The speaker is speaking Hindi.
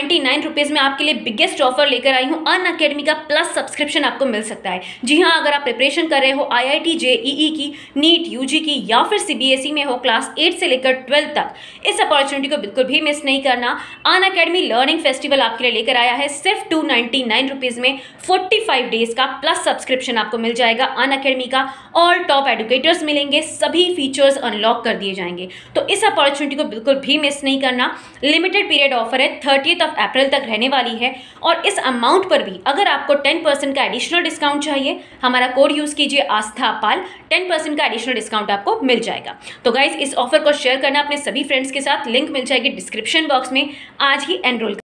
₹299 में आपके लिए बिगेस्ट ऑफर लेकर आई हूँ। अनअकैडमी का प्लस सब्सक्रिप्शन आपको मिल सकता है। जी हाँ, अगर आप प्रिपरेशन कर रहे हो IIT JEE की, नीट UG की या फिर CBSE में हो क्लास 8 से लेकर 12 तक, इस अपॉर्चुनिटी को बिल्कुल भी मिस नहीं करना। अनअकैडमी लर्निंग फेस्टिवल आपके लिए लेकर आया है। सिर्फ ₹299 में 45 डेज का प्लस सब्सक्रिप्शन आपको मिल जाएगा। अनअकैडमी का ऑल टॉप एडुकेटर्स मिलेंगे, सभी फीचर्स अनलॉक कर दिए जाएंगे। तो इस अपॉर्चुनिटी को बिल्कुल भी मिस नहीं करना। लिमिटेड पीरियड ऑफर है, 30 अप्रैल तक रहने वाली है। और इस अमाउंट पर भी अगर आपको 10% का एडिशनल डिस्काउंट चाहिए, हमारा कोड यूज कीजिए आस्था पाल, 10% का एडिशनल डिस्काउंट आपको मिल जाएगा। तो गाइज, इस ऑफर को शेयर करना अपने सभी फ्रेंड्स के साथ, लिंक मिल जाएगी डिस्क्रिप्शन बॉक्स में। आज ही एनरोल